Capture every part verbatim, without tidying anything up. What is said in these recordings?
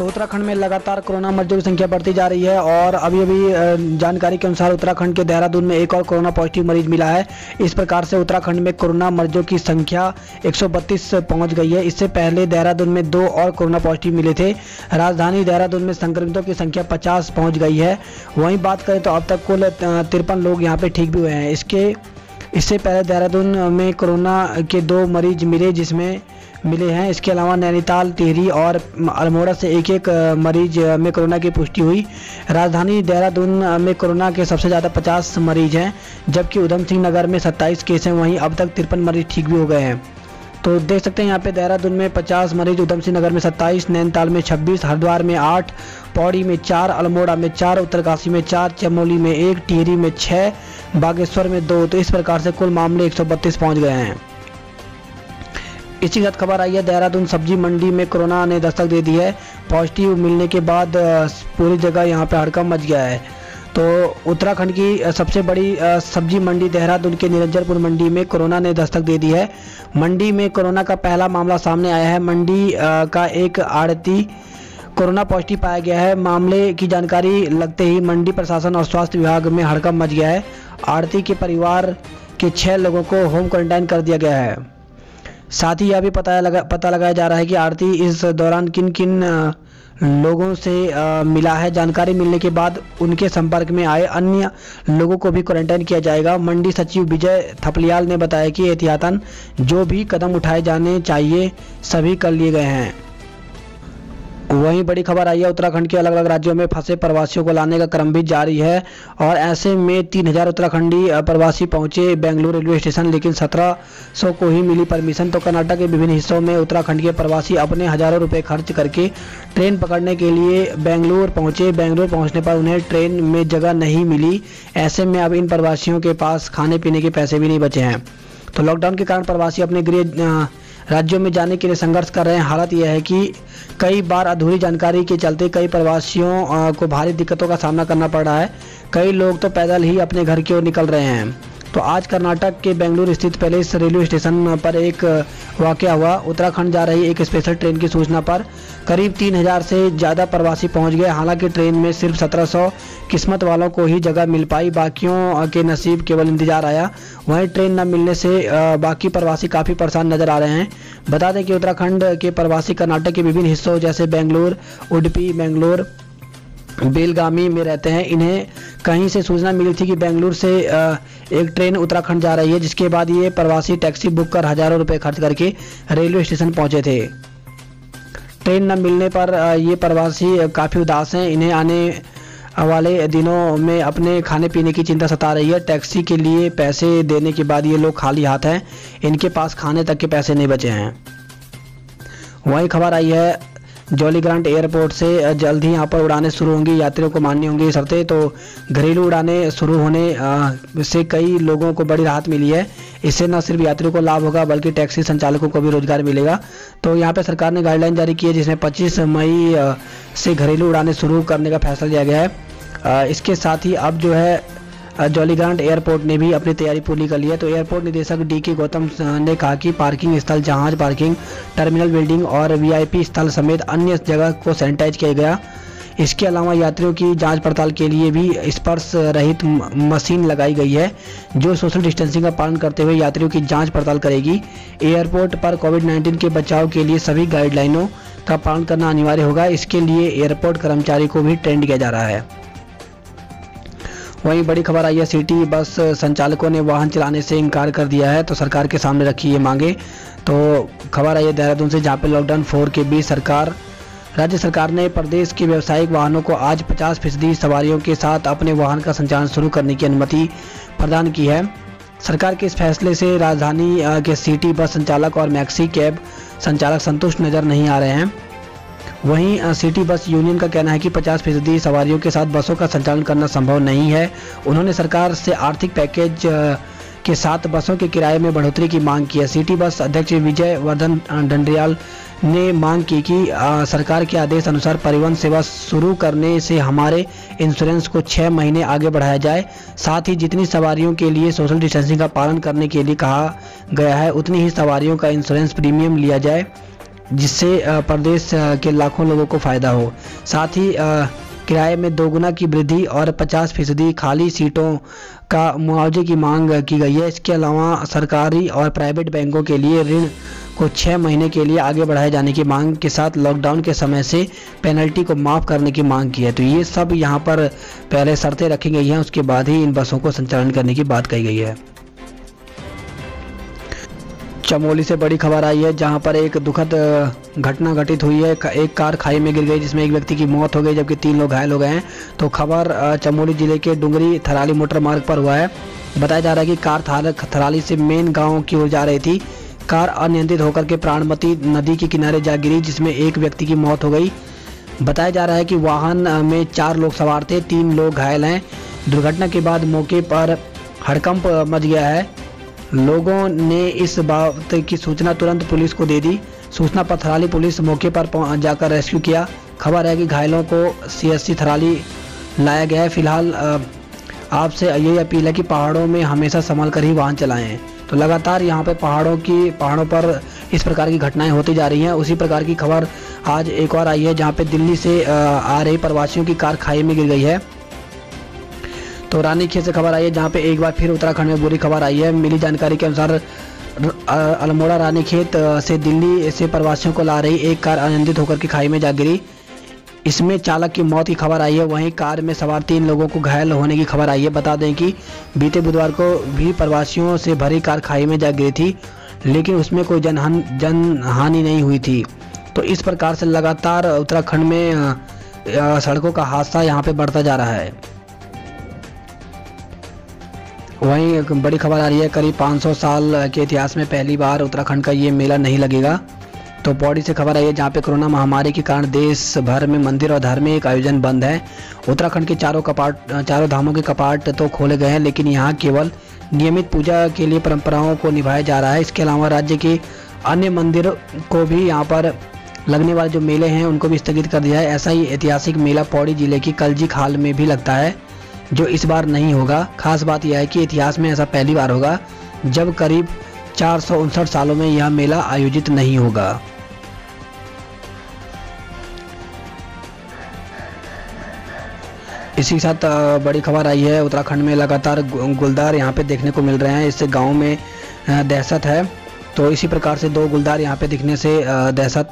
तो उत्तराखंड में लगातार कोरोना मरीजों की संख्या बढ़ती जा रही है और अभी अभी जानकारी के अनुसार उत्तराखंड के देहरादून में एक और कोरोना पॉजिटिव मरीज मिला है। इस प्रकार से उत्तराखंड में कोरोना मरीजों की संख्या एक सौ बत्तीस पहुंच गई है। इससे पहले देहरादून में दो और कोरोना पॉजिटिव मिले थे। राजधानी देहरादून में संक्रमितों की संख्या पचास पहुँच गई है। वहीं बात करें तो अब तक कुल तिरपन लोग यहाँ पर ठीक भी हुए हैं। इसके इससे पहले देहरादून में कोरोना के दो मरीज मिले जिसमें मिले हैं। इसके अलावा नैनीताल, टिहरी और अल्मोड़ा से एक एक मरीज में कोरोना की पुष्टि हुई। राजधानी देहरादून में कोरोना के सबसे ज़्यादा पचास मरीज हैं, जबकि उधम सिंह नगर में सत्ताईस केस हैं। वहीं अब तक तिरपन मरीज ठीक भी हो गए हैं। तो देख सकते हैं यहाँ पे देहरादून में पचास मरीज, उधम सिंह नगर में सत्ताईस, नैनीताल में छब्बीस, हरिद्वार में आठ, पौड़ी में चार, अल्मोड़ा में चार, उत्तरकाशी में चार, चमोली में एक, टिहरी में छः, बागेश्वर में दो। तो इस प्रकार से कुल मामले एक सौ बत्तीस पहुँच गए हैं। इसी के साथ खबर आई है देहरादून सब्जी मंडी में कोरोना ने दस्तक दे दी है। पॉजिटिव मिलने के बाद पूरी जगह यहाँ पे हड़कंप मच गया है। तो उत्तराखंड की सबसे बड़ी सब्जी मंडी देहरादून के निरंजनपुर मंडी में कोरोना ने दस्तक दे दी है। मंडी में कोरोना का पहला मामला सामने आया है। मंडी का एक आड़ती कोरोना पॉजिटिव पाया गया है। मामले की जानकारी लगते ही मंडी प्रशासन और स्वास्थ्य विभाग में हड़कंप मच गया है। आड़ती के परिवार के छः लोगों को होम क्वारंटाइन कर दिया गया है। साथ ही यह भी पता लगा पता लगाया जा रहा है कि आरती इस दौरान किन किन लोगों से आ, मिला है। जानकारी मिलने के बाद उनके संपर्क में आए अन्य लोगों को भी क्वारंटाइन किया जाएगा। मंडी सचिव विजय थपलियाल ने बताया कि एहतियातन जो भी कदम उठाए जाने चाहिए सभी कर लिए गए हैं। वहीं बड़ी खबर आई है उत्तराखंड के अलग अलग राज्यों में फंसे प्रवासियों को लाने का क्रम भी जारी है और ऐसे में तीन हजार उत्तराखंडी प्रवासी पहुंचे बेंगलुरु रेलवे स्टेशन, लेकिन सत्रह सौ को ही मिली परमिशन। तो कर्नाटक के विभिन्न हिस्सों में उत्तराखंड के प्रवासी अपने हजारों रुपए खर्च करके ट्रेन पकड़ने के लिए बेंगलुरु पहुंचे। बेंगलुरु पहुंचने पर उन्हें ट्रेन में जगह नहीं मिली। ऐसे में अब इन प्रवासियों के पास खाने पीने के पैसे भी नहीं बचे हैं। तो लॉकडाउन के कारण प्रवासी अपने गृह राज्यों में जाने के लिए संघर्ष कर रहे हैं। हालत यह है कि कई बार अधूरी जानकारी के चलते कई प्रवासियों को भारी दिक्कतों का सामना करना पड़ रहा है। कई लोग तो पैदल ही अपने घर की ओर निकल रहे हैं। तो आज कर्नाटक के बेंगलुरु स्थित पैलेस रेलवे स्टेशन पर एक वाकया हुआ। उत्तराखंड जा रही एक स्पेशल ट्रेन की सूचना पर करीब तीन हजार से ज़्यादा प्रवासी पहुंच गए। हालांकि ट्रेन में सिर्फ सत्रह सौ किस्मत वालों को ही जगह मिल पाई, बाकियों के नसीब केवल इंतजार आया। वहीं ट्रेन न मिलने से बाकी प्रवासी काफ़ी परेशान नजर आ रहे हैं। बता दें कि उत्तराखंड के प्रवासी कर्नाटक के विभिन्न हिस्सों जैसे बेंगलुरु, उडुपी, बेंगलुरु, बेलगामी में रहते हैं। इन्हें कहीं से सूचना मिली थी कि बेंगलुरु से एक ट्रेन उत्तराखंड जा रही है, जिसके बाद ये प्रवासी टैक्सी बुक कर हजारों रुपए खर्च करके रेलवे स्टेशन पहुंचे थे। ट्रेन न मिलने पर ये प्रवासी काफ़ी उदास हैं। इन्हें आने वाले दिनों में अपने खाने पीने की चिंता सता रही है। टैक्सी के लिए पैसे देने के बाद ये लोग खाली हाथ हैं। इनके पास खाने तक के पैसे नहीं बचे हैं। वहीं खबर आई है जॉलीग्रांट एयरपोर्ट से जल्द ही यहाँ पर उड़ानें शुरू होंगी। यात्रियों को माननी होंगी शर्तें। तो घरेलू उड़ानें शुरू होने से कई लोगों को बड़ी राहत मिली है। इससे न सिर्फ यात्रियों को लाभ होगा बल्कि टैक्सी संचालकों को भी रोजगार मिलेगा। तो यहाँ पे सरकार ने गाइडलाइन जारी की है जिसमें पच्चीस मई से घरेलू उड़ानें शुरू करने का फैसला लिया गया है। इसके साथ ही अब जो है जॉलीग्रांट एयरपोर्ट ने भी अपनी तैयारी पूरी कर ली है। तो एयरपोर्ट निदेशक डी के गौतम ने कहा कि पार्किंग स्थल, जहाज पार्किंग, टर्मिनल बिल्डिंग और वीआईपी स्थल समेत अन्य जगह को सैनिटाइज किया गया। इसके अलावा यात्रियों की जांच पड़ताल के लिए भी स्पर्श रहित मशीन लगाई गई है जो सोशल डिस्टेंसिंग का पालन करते हुए यात्रियों की जांच पड़ताल करेगी। एयरपोर्ट पर कोविड नाइन्टीन के बचाव के लिए सभी गाइडलाइनों का पालन करना अनिवार्य होगा। इसके लिए एयरपोर्ट कर्मचारी को भी ट्रेंड किया जा रहा है। वहीं बड़ी खबर आई है सिटी बस संचालकों ने वाहन चलाने से इनकार कर दिया है। तो सरकार के सामने रखी ये मांगे। तो खबर आई है देहरादून से, जहाँ पे लॉकडाउन फोर के बीच सरकार राज्य सरकार ने प्रदेश के व्यावसायिक वाहनों को आज पचास फीसदी सवारियों के साथ अपने वाहन का संचालन शुरू करने की अनुमति प्रदान की है। सरकार के इस फैसले से राजधानी के सिटी बस संचालक और मैक्सी कैब संचालक संतुष्ट नजर नहीं आ रहे हैं। वहीं सिटी बस यूनियन का कहना है कि पचास फीसदी सवारियों के साथ बसों का संचालन करना संभव नहीं है। उन्होंने सरकार से आर्थिक पैकेज के साथ बसों के किराए में बढ़ोतरी की मांग की है। सिटी बस अध्यक्ष विजय वर्धन डंडरियाल ने मांग की कि आ, सरकार के आदेश अनुसार परिवहन सेवा शुरू करने से हमारे इंश्योरेंस को छः महीने आगे बढ़ाया जाए। साथ ही जितनी सवारियों के लिए सोशल डिस्टेंसिंग का पालन करने के लिए कहा गया है उतनी ही सवारियों का इंश्योरेंस प्रीमियम लिया जाए। जिससे प्रदेश के लाखों लोगों को फ़ायदा हो। साथ ही किराए में दोगुना की वृद्धि और पचास फीसदी खाली सीटों का मुआवजे की मांग की गई है। इसके अलावा सरकारी और प्राइवेट बैंकों के लिए ऋण को छः महीने के लिए आगे बढ़ाए जाने की मांग के साथ लॉकडाउन के समय से पेनल्टी को माफ़ करने की मांग की है। तो ये सब यहाँ पर पहले शर्तें रखी गई हैं, उसके बाद ही इन बसों को संचालन करने की बात कही गई है। चमोली से बड़ी खबर आई है, जहां पर एक दुखद घटना घटित हुई है। एक कार खाई में गिर गई जिसमें एक व्यक्ति की मौत हो गई जबकि तीन लोग घायल हो गए हैं। तो खबर चमोली जिले के डुंगरी थराली मोटर मार्ग पर हुआ है। बताया जा रहा है कि कार थराली से मेन गांव की ओर जा रही थी। कार अनियंत्रित होकर के प्राणमती नदी के किनारे जा गिरी जिसमें एक व्यक्ति की मौत हो गई। बताया जा रहा है कि वाहन में चार लोग सवार थे, तीन लोग घायल हैं। दुर्घटना के बाद मौके पर हड़कंप मच गया है। लोगों ने इस बात की सूचना तुरंत पुलिस को दे दी। सूचना पर थराली पुलिस मौके पर जाकर रेस्क्यू किया। खबर है कि घायलों को सीएससी थराली लाया गया है। फिलहाल आपसे यही अपील है कि पहाड़ों में हमेशा संभल कर ही वाहन चलाएं। तो लगातार यहाँ पे पहाड़ों की पहाड़ों पर इस प्रकार की घटनाएं होती जा रही हैं। उसी प्रकार की खबर आज एक और आई है, जहाँ पे दिल्ली से आ रही प्रवासियों की कार खाई में गिर गई है। तो रानीखेत से खबर आई है, जहाँ पे एक बार फिर उत्तराखंड में बुरी खबर आई है। मिली जानकारी के अनुसार अल्मोड़ा रानीखेत से दिल्ली से प्रवासियों को ला रही एक कार अनियंत्रित होकर के खाई में जा गिरी। इसमें चालक की मौत की खबर आई है, वहीं कार में सवार तीन लोगों को घायल होने की खबर आई है। बता दें कि बीते बुधवार को भी प्रवासियों से भरी कार खाई में जा गिरी थी, लेकिन उसमें कोई जनहानि जनहानि नहीं हुई थी। तो इस प्रकार से लगातार उत्तराखंड में सड़कों का हादसा यहाँ पे बढ़ता जा रहा है। वहीं एक बड़ी खबर आ रही है, करीब पाँच सौ साल के इतिहास में पहली बार उत्तराखंड का ये मेला नहीं लगेगा। तो पौड़ी से खबर आई है, जहाँ पे कोरोना महामारी के कारण देश भर में मंदिर और धार्मिक आयोजन बंद है। उत्तराखंड के चारों कपाट चारों धामों के कपाट तो खोले गए हैं, लेकिन यहाँ केवल नियमित पूजा के लिए परंपराओं को निभाया जा रहा है। इसके अलावा राज्य के अन्य मंदिर को भी यहाँ पर लगने वाले जो मेले हैं उनको भी स्थगित कर दिया है। ऐसा ही ऐतिहासिक मेला पौड़ी जिले की कलजी खाल में भी लगता है, जो इस बार नहीं होगा। खास बात यह है कि इतिहास में ऐसा पहली बार होगा जब करीब चार सौ उनसठ सालों में यह मेला आयोजित नहीं होगा। इसी के साथ बड़ी खबर आई है, उत्तराखंड में लगातार गुलदार यहाँ पे देखने को मिल रहे हैं। इससे गांव में दहशत है। तो इसी प्रकार से दो गुलदार यहाँ पे दिखने से दहशत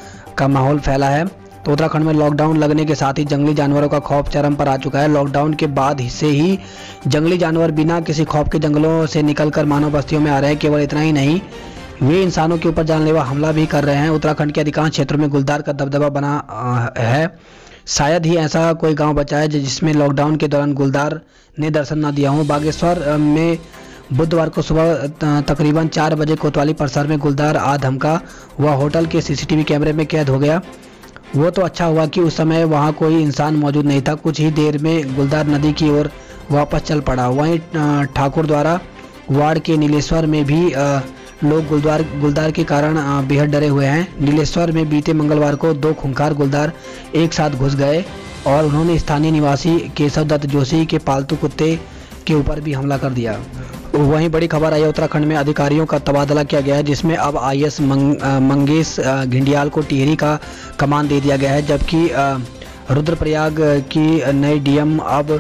का माहौल फैला है। तो उत्तराखंड में लॉकडाउन लगने के साथ ही जंगली जानवरों का खौफ चरम पर आ चुका है। लॉकडाउन के बाद से ही जंगली जानवर बिना किसी खौफ के जंगलों से निकलकर मानव बस्तियों में आ रहे हैं। केवल इतना ही नहीं, वे इंसानों के ऊपर जानलेवा हमला भी कर रहे हैं। उत्तराखंड के अधिकांश क्षेत्रों में गुलदार का दबदबा बना है। शायद ही ऐसा कोई गांव बचा है जिसमें लॉकडाउन के दौरान गुलदार ने दर्शन न दिया हो। बागेश्वर में बुधवार को सुबह तकरीबन चार बजे कोतवाली परिसर में गुलदार आ धमका। वह होटल के सीसीटीवी कैमरे में कैद हो गया। वो तो अच्छा हुआ कि उस समय वहाँ कोई इंसान मौजूद नहीं था। कुछ ही देर में गुलदार नदी की ओर वापस चल पड़ा। वहीं ठाकुर द्वारा वार्ड के नीलेश्वर में भी लोग गुलदार गुलदार के कारण बेहद डरे हुए हैं। नीलेश्वर में बीते मंगलवार को दो खूंखार गुलदार एक साथ घुस गए और उन्होंने स्थानीय निवासी केशव दत्त जोशी के पालतू कुत्ते के ऊपर भी हमला कर दिया। वहीं बड़ी खबर आई है, उत्तराखंड में अधिकारियों का तबादला किया गया है, जिसमें अब आईएएस मंग, मंगेश घिंडियाल को टिहरी का कमान दे दिया गया है, जबकि रुद्रप्रयाग की नई डीएम अब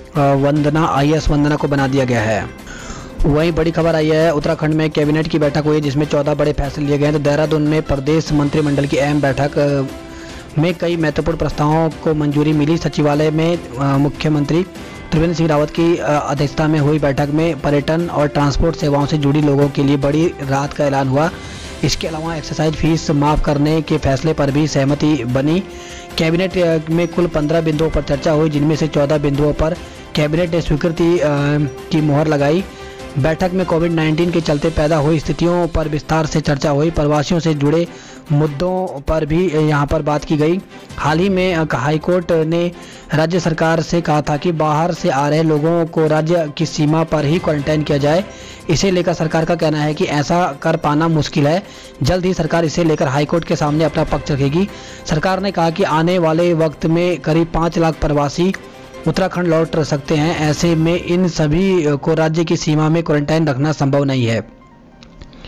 वंदना आईएएस वंदना को बना दिया गया है। वहीं बड़ी खबर आई है, उत्तराखंड में कैबिनेट की बैठक हुई जिसमें चौदह बड़े फैसले लिए गए हैं। तो देहरादून में प्रदेश मंत्रिमंडल की अहम बैठक में कई महत्वपूर्ण प्रस्तावों को मंजूरी मिली। सचिवालय में मुख्यमंत्री त्रिवेंद्र सिंह रावत की अध्यक्षता में हुई बैठक में पर्यटन और ट्रांसपोर्ट सेवाओं से जुड़ी लोगों के लिए बड़ी राहत का ऐलान हुआ। इसके अलावा एक्साइज फीस माफ़ करने के फैसले पर भी सहमति बनी। कैबिनेट में कुल पंद्रह बिंदुओं पर चर्चा हुई, जिनमें से चौदह बिंदुओं पर कैबिनेट ने स्वीकृति की मुहर लगाई। बैठक में कोविड नाइन्टीन के चलते पैदा हुई स्थितियों पर विस्तार से चर्चा हुई। प्रवासियों से जुड़े मुद्दों पर भी यहाँ पर बात की गई। हाल ही में हाईकोर्ट ने राज्य सरकार से कहा था कि बाहर से आ रहे लोगों को राज्य की सीमा पर ही क्वारंटाइन किया जाए। इसे लेकर सरकार का कहना है कि ऐसा कर पाना मुश्किल है। जल्द ही सरकार इसे लेकर हाईकोर्ट के सामने अपना पक्ष रखेगी। सरकार ने कहा कि आने वाले वक्त में करीब पाँच लाख प्रवासी उत्तराखंड लौट सकते हैं। ऐसे में इन सभी को राज्य की सीमा में क्वारंटाइन रखना संभव नहीं है।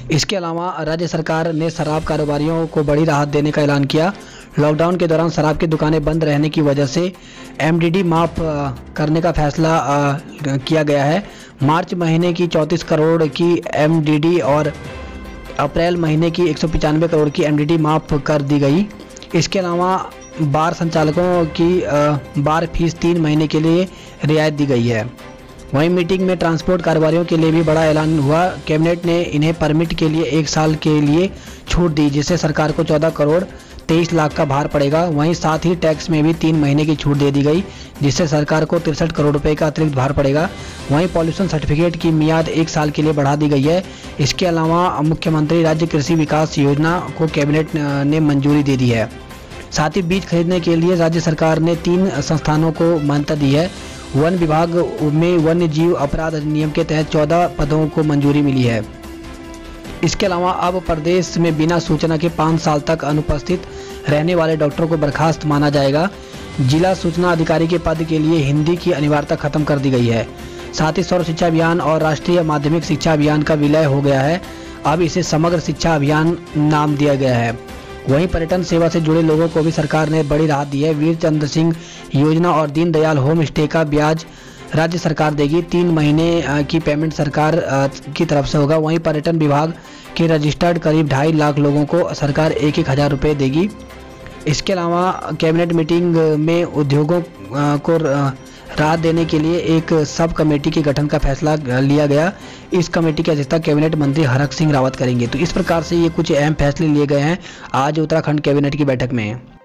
इसके अलावा राज्य सरकार ने शराब कारोबारियों को बड़ी राहत देने का ऐलान किया। लॉकडाउन के दौरान शराब की दुकानें बंद रहने की वजह से एमडीडी माफ करने का फैसला किया गया है। मार्च महीने की चौंतीस करोड़ की एमडीडी और अप्रैल महीने की एक सौ पचानवे करोड़ की एमडीडी माफ कर दी गई। इसके अलावा बार संचालकों की बार फीस तीन महीने के लिए रियायत दी गई है। वहीं मीटिंग में ट्रांसपोर्ट कारोबारियों के लिए भी बड़ा ऐलान हुआ। कैबिनेट ने इन्हें परमिट के लिए एक साल के लिए छूट दी, जिससे सरकार को चौदह करोड़ तेईस लाख का भार पड़ेगा। वहीं साथ ही टैक्स में भी तीन महीने की छूट दे दी गई, जिससे सरकार को तिरसठ करोड़ रुपए का अतिरिक्त भार पड़ेगा। वहीं पॉल्यूशन सर्टिफिकेट की मियाद एक साल के लिए बढ़ा दी गई है। इसके अलावा मुख्यमंत्री राज्य कृषि विकास योजना को कैबिनेट ने मंजूरी दे दी है। साथ ही बीज खरीदने के लिए राज्य सरकार ने तीन संस्थानों को मान्यता दी है। वन विभाग में वन्य जीव अपराध अधिनियम के तहत चौदह पदों को मंजूरी मिली है। इसके अलावा अब प्रदेश में बिना सूचना के पाँच साल तक अनुपस्थित रहने वाले डॉक्टरों को बर्खास्त माना जाएगा। जिला सूचना अधिकारी के पद के लिए हिंदी की अनिवार्यता खत्म कर दी गई है। साथ ही सर्व शिक्षा अभियान और राष्ट्रीय माध्यमिक शिक्षा अभियान का विलय हो गया है। अब इसे समग्र शिक्षा अभियान नाम दिया गया है। वहीं पर्यटन सेवा से जुड़े लोगों को भी सरकार ने बड़ी राहत दी है। वीर चंद्र सिंह योजना और दीनदयाल होम स्टे का ब्याज राज्य सरकार देगी। तीन महीने की पेमेंट सरकार की तरफ से होगा। वहीं पर्यटन विभाग के रजिस्टर्ड करीब ढाई लाख लोगों को सरकार एक एक हज़ार रुपये देगी। इसके अलावा कैबिनेट मीटिंग में उद्योगों को राहत देने के लिए एक सब कमेटी के गठन का फैसला लिया गया। इस कमेटी की अध्यक्षता कैबिनेट मंत्री हरक सिंह रावत करेंगे। तो इस प्रकार से ये कुछ अहम फैसले लिए गए हैं आज उत्तराखंड कैबिनेट की बैठक में।